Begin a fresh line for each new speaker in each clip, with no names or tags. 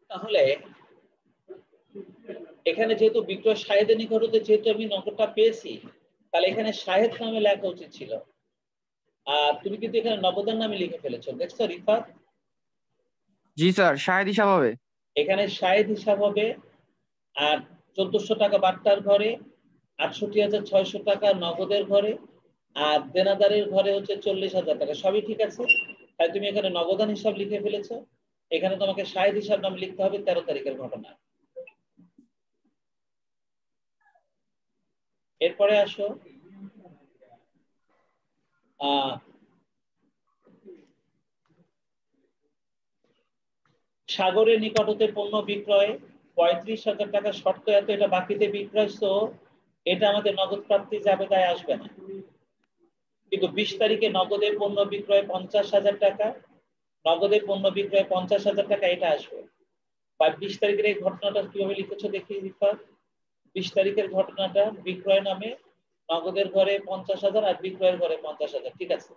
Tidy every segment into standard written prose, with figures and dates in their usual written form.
তাহলে এখানে যেহেতু বিক্রয় শাহেদের নিকট হতে যেহেতু আমি নগদটা পেয়েছি, তাহলে এখানে শাহেদ নামে লেখা উচিত ছিল। আর তুমি কিন্তু এখানে নগদের নামে লিখে ফেলেছো, দেখছো রিফাত?
জি স্যার, শাহেদ হিসাব হবে।
এখানে শাহেদ হিসাব হবে। আর 1400 টাকা বাট্টার ঘরে, 68,600 টাকা নগদের ঘরে, আর দেনাদারের ঘরে হচ্ছে 40,000 টাকা। সবই ঠিক আছে, তাই তুমি এখানে নগদান হিসাব লিখে ফেলেছো। এখানে তোমাকে শাহেদ হিসাব নাম লিখতে হবে 13 তারিখের ঘটনা। এরপরে আসো সাগরের নিকট হতে পণ্য বিক্রয় 35,000 টাকা শর্ত এত, এটা বাকিতে বিক্রয়, তো এটা আমাদের নগদ প্রাপ্তি জাবেদায় আসবে না। কিন্তু 20 তারিখে নগদে পণ্য বিক্রয় 50,000 টাকা, নগদে পণ্য বিক্রয় 50,000 টাকা, এটা আসবে। বা 20 তারিখের এই ঘটনাটা কিভাবে লিখেছো দেখি রিফাত। 20 তারিখের ঘটনাটা বিক্রয় নামে নগদের ঘরে 50,000 আর বিক্রয়ের ঘরে 50,000, ঠিক আছে।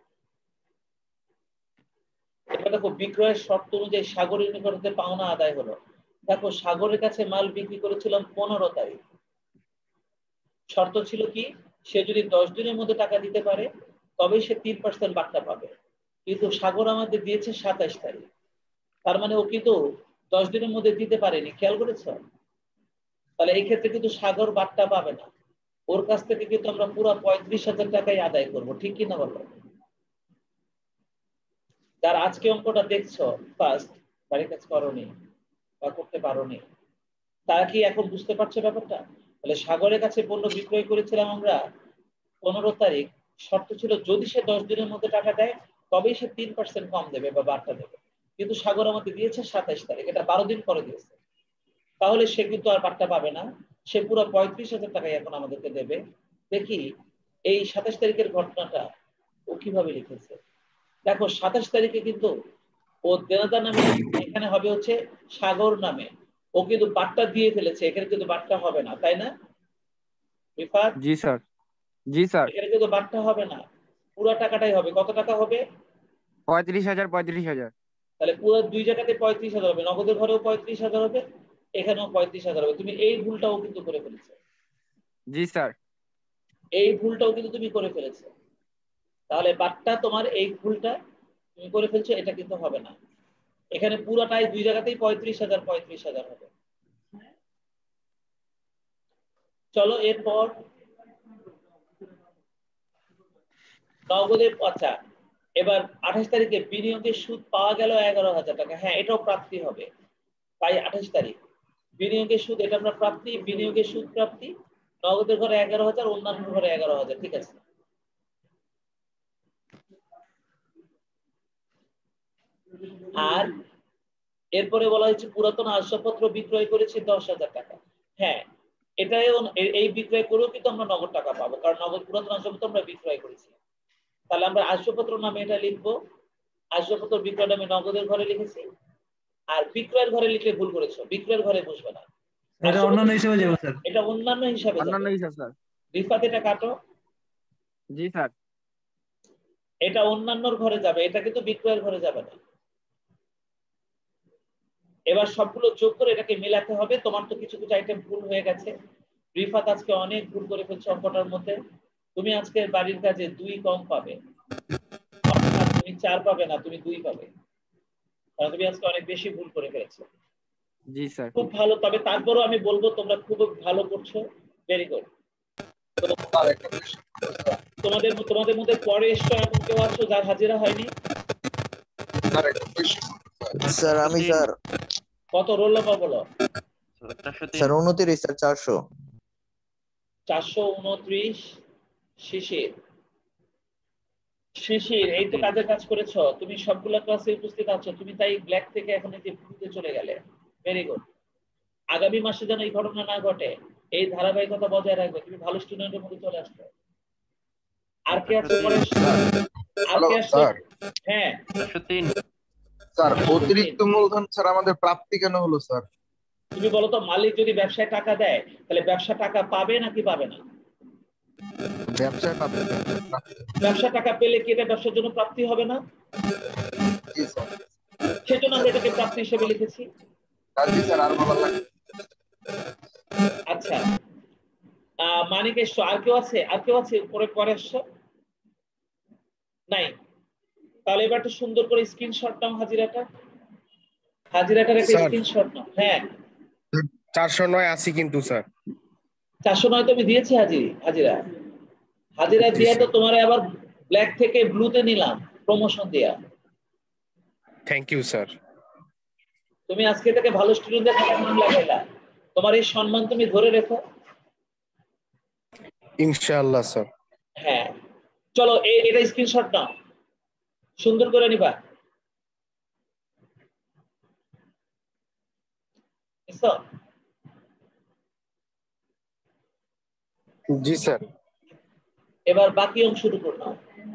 এবার দেখো বিক্রয়ের শর্ত অনুযায়ী সাগরের নিকট হতে পাওনা আদায় হলো। দেখো সাগরের কাছে মাল বিক্রি করেছিলাম 15 তারিখ। শর্ত ছিল কি, সে যদি 10 দিনের মধ্যে টাকা দিতে পারে তবেই সে 3% বাট্টা পাবে। কিন্তু সাগর আমাদের দিয়েছে 27 তারিখ, তার মানে ও কিন্তু 10 দিনের মধ্যে দিতে পারেনি, খেয়াল করেছ? তাহলে এই ক্ষেত্রে কিন্তু সাগর বাট্টা পাবে না। ওর কাছ থেকে কিন্তু আমরা পুরো 35,000 টাকাই আদায় করব, ঠিক কিনা বলো? যার আজকে অঙ্কটা দেখছো ফার্স্ট, বাড়ির কাজ করোনি বা করতে পারোনি, তারা কি এখন বুঝতে পারছে ব্যাপারটা? তাহলে সাগরের কাছে পণ্য বিক্রয় করেছিলাম আমরা 15 তারিখ। শর্ত ছিল যদি সে 10 দিনের মধ্যে টাকা দেয় তবেই সে 3% কম দেবে বা বার্তা দেবে। কিন্তু সাগর আমাদের দিয়েছে 27 তারিখ, এটা 12 দিন পরে দিয়েছে। তাহলে সে কিন্তু আর বার্তা পাবে না, সে পুরো 35,000 টাকাই এখন আমাদেরকে দেবে। দেখি এই 27 তারিখের ঘটনাটা ও কিভাবে লিখেছে। দেখো 27 তারিখে কিন্তু ও দেনাদার নামে, এখানে হবে হচ্ছে সাগর নামে। ও কিন্তু বার্তা দিয়ে ফেলেছে, এখানে কিন্তু বার্তা হবে না, তাই না রিফাত?
জি স্যার। জি স্যার।
এখানে কিন্তু বার্তা হবে না, পুরো টাকাটাই হবে। কত টাকা হবে?
35,000, 35,000।
তাহলে পুরো দুই জায়গাতে 35,000 হবে, নগদের ঘরেও 35,000 হবে, এখানেও 35,000 হবে। তুমি এই ভুলটাও কিন্তু করে ফেলেছো,
জি স্যার।
এই ভুলটাও কিন্তু তুমি করে ফেলেছো। তাহলে বার্তা তোমার এই ভুলটা তুমি করে ফেলছো, এটা কিন্তু হবে না। এখানে পুরোটাই দুই জায়গাতেই 35,000 35,000 হবে। চলো এরপর নগদে, আচ্ছা এবার 28 তারিখে বিনিয়োগের সুদ পাওয়া গেল 11,000 টাকা। হ্যাঁ, এটাও প্রাপ্তি হবে। তাই 28 তারিখ বিনিয়োগের সুদ, এটা আমরা প্রাপ্তি, বিনিয়োগের সুদ প্রাপ্তি। নগদের ঘরে 11,000, অন্যান্য ঘরে 11,000, ঠিক আছে। আর এরপরে বলা হয়েছে পুরাতন আসবাবপত্র বিক্রয় করেছি 10,000 টাকা। হ্যাঁ, এটাই, এই বিক্রয় করেও কিন্তু আমরা নগদ টাকা পাবো, কারণ নগদ পুরাতন আসবাবপত্র আমরা বিক্রয় করেছি। তাহলে আমরা আসবাবপত্র নামে এটা লিখবো, আসবাবপত্র বিক্রয় নামে নগদের ঘরে লিখেছি। আর বিক্রয়ের ঘরে লিখলে ভুল করেছো, বিক্রয়ের ঘরে বসবে না,
এটা অন্যান্য হিসেবে যাবে স্যার।
এটা অন্যান্য হিসাবে
অন্যান্য
যাবে।
হিসাব স্যার।
রিফাত এটা কাটো,
জি স্যার।
এটা অন্যান্যর ঘরে যাবে, এটা কিন্তু বিক্রয়ের ঘরে যাবে না। এবার সবগুলো যোগ করে এটাকে মেলাতে হবে। তোমার তো কিছু কিছু আইটেম ভুল হয়ে গেছে। রিফাত আজকে অনেক ভুল করে ফেলছো অঙ্কটার মধ্যে। তুমি আজকে বাড়ির কাজে 2 কম পাবে, অর্থাৎ তুমি 4 পাবে না, তুমি 2 পাবে, কারণ তুমি আজকে অনেক বেশি ভুল করে ফেলেছো।
জি স্যার।
খুব ভালো, তবে তারপরও আমি বলবো তোমরা খুব ভালো করছো, ভেরি গুড। তোমাদের তোমাদের মধ্যে পরে এসছো এমন কেউ আছো যার হাজিরা হয়নি?
স্যার আমি স্যার।
কত রোল নাম্বার বলো?
Sir 29 sir 400।
429 শিশির। শিশির, এই তো কাজের কাজ করেছো তুমি, সবগুলো ক্লাসে উপস্থিত আছো তুমি, তাই ব্ল্যাক থেকে এখন এই যে ব্লুতে চলে গেলে, ভেরি গুড। আগামী মাসে যেন এই ঘটনা না ঘটে, এই ধারাবাহিকতা বজায় রাখবে, তুমি ভালো স্টুডেন্টের মধ্যে চলে আসবে। আর কে আছে পরে? আর কে আছে? হ্যাঁ
স্যার, অতিরিক্ত মূলধন স্যার আমাদের প্রাপ্তি কেন হলো স্যার?
তুমি বলো তো, মালিক যদি ব্যবসায় টাকা দেয় তাহলে ব্যবসা টাকা পাবে নাকি পাবে না?
ব্যবসায় পাবে।
ব্যবসা টাকা পেলে কি এটা ব্যবসার জন্য প্রাপ্তি হবে না?
জি স্যার।
সেজন্য আমরা এটাকে প্রাপ্তি হিসেবে লিখেছি।
জি স্যার আর বলার লাগে
আচ্ছা মানিক এসছো, আর কেউ আছে? আর কেউ আছে পরে পরে এসছো? নাই? তাহলে এবার একটু সুন্দর করে স্ক্রিনশট নাও হাজিরাটার একটা
স্যার।
স্ক্রিনশট নাও। হ্যাঁ
409 আশি কিন্তু স্যার।
409 তো আমি দিয়েছি হাজিরা
জি
দিয়ে তো
স্যার।
তোমার আবার ব্ল্যাক থেকে ব্লুতে নিলাম প্রমোশন দিয়া।
Thank you sir.
তুমি আজকে থেকে ভালো স্টুডেন্টদের হাতে নাম লাগাইলা, তোমার এই সম্মান তুমি ধরে রেখো।
ইনশাআল্লাহ স্যার।
হ্যাঁ চলো এটা স্ক্রিনশট নাও, সুন্দর করে নিবা। বুঝছো?
জি স্যার।
এবার বাকি অংশ শুরু করো।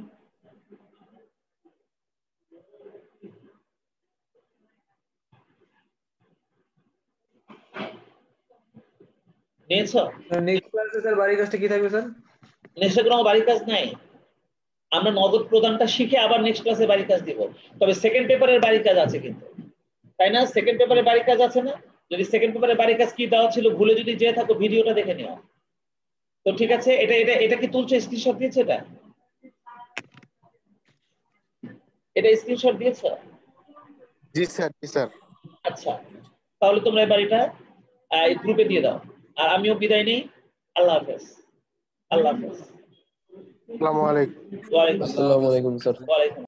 নিয়েছো?
নেক্সট ক্লাসে স্যার বাড়ির কাজটা কি থাকবে স্যার?
নেক্সট কোনো বাড়ির কাজ নাই, আমরা নগদ প্রদানটা শিখে আবার নেক্সট ক্লাসে বাড়ির কাজ দিব। তবে সেকেন্ড পেপারের বাড়ির কাজ আছে কিন্তু, তাই না? সেকেন্ড পেপারের বাড়ির কাজ আছে না? যদি সেকেন্ড পেপারের বাড়ির কাজ কি দেওয়া ছিল ভুলে যদি যেয়ে থাকো ভিডিওটা দেখে নিও। তো ঠিক আছে, এটা কি তুলছো? স্ক্রিনশট দিয়েছে? এটা স্ক্রিনশট দিয়েছো?
জি স্যার। জি স্যার।
আচ্ছা তাহলে তোমরা এই বাড়িটা গ্রুপে দিয়ে দাও, আর আমিও বিদায় নেই। আল্লাহ হাফেজ। আল্লাহ হাফেজ।
আসসালামু আলাইকুম।
ওয়ালাইকুম আসসালাম।
আসসালামু আলাইকুম স্যার।
ওয়ালাইকুম